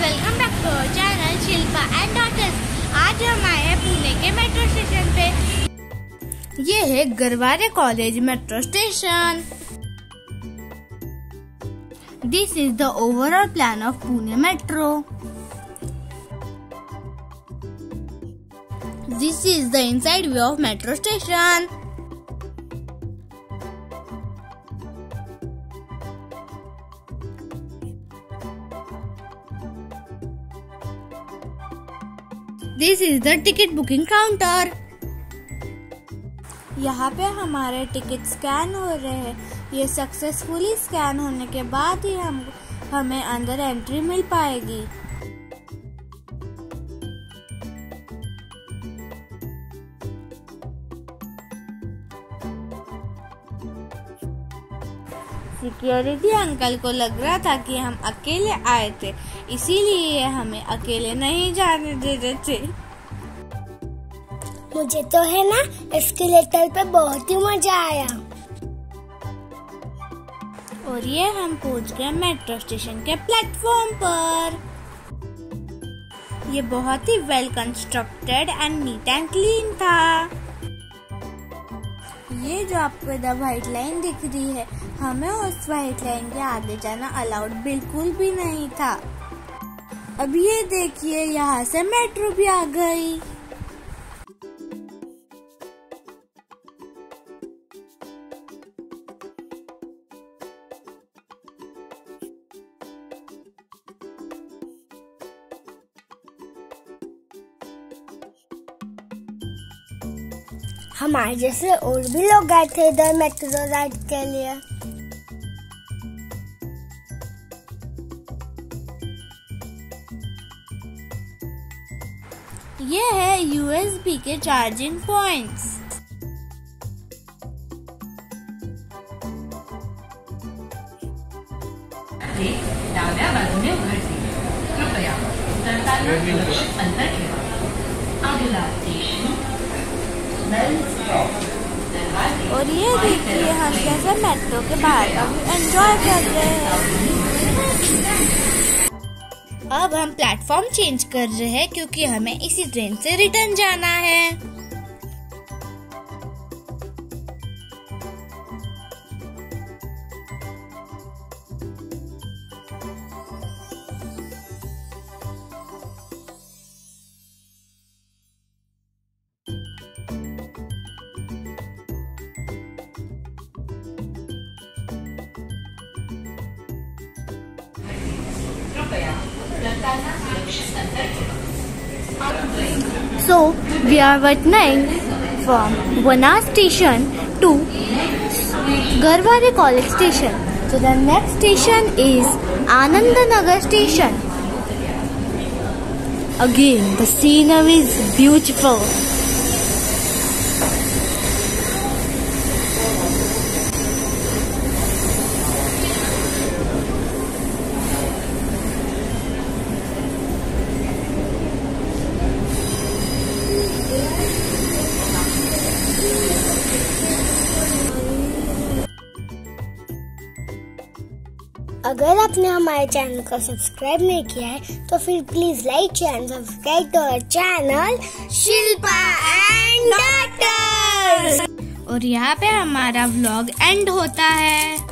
Welcome back to our channel Shilpa and daughters. आज हम आए हैं पुणे के मेट्रो स्टेशन पे। ये है Garware college metro station. This is the overall plan of Pune metro. This is the inside view of metro station. This is the ticket booking counter. यहाँ पे हमारे टिकट स्कैन हो रहे हैं। ये सक्सेसफुली स्कैन होने के बाद ही हमें अंदर एंट्री मिल पाएगी। सिक्योरिटी अंकल को लग रहा था कि हम अकेले आए थे, इसीलिए हमें अकेले नहीं जाने दे रहे थे। मुझे तो है ना एस्केलेटर पे बहुत ही मजा आया। और ये हम पहुंच गए मेट्रो स्टेशन के प्लेटफॉर्म पर। ये बहुत ही well constructed and neat and clean था। ये जो आपको इधर व्हाइट लाइन दिख रही है, हमें उस व्हाइट लाइन के आगे जाना अलाउड बिल्कुल भी नहीं था। अब ये देखिए, यहाँ से मेट्रो भी आ गई। हमारे जैसे और भी लोग गए थे इधर मेट्रो राइड के लिए। ये है USB के चार्जिंग पॉइंट्स। डाव्या बाजूने उघडते। कृपया उतरताना सुरक्षित अंतर ठेवा। अगला स्टेशन और ये देखिए, हम कैसे मेट्रो के बाहर का एंजॉय कर रहे हैं। अब हम प्लेटफॉर्म चेंज कर रहे हैं क्योंकि हमें इसी ट्रेन से रिटर्न जाना है। So we are returning from Vana station to Garware College station. So the next station is Anandanagar station. Again, the scenery is beautiful. अगर आपने हमारे चैनल को सब्सक्राइब नहीं किया है तो फिर please like and subscribe to our channel Shilpa and daughters. और यहाँ पे हमारा व्लॉग एंड होता है।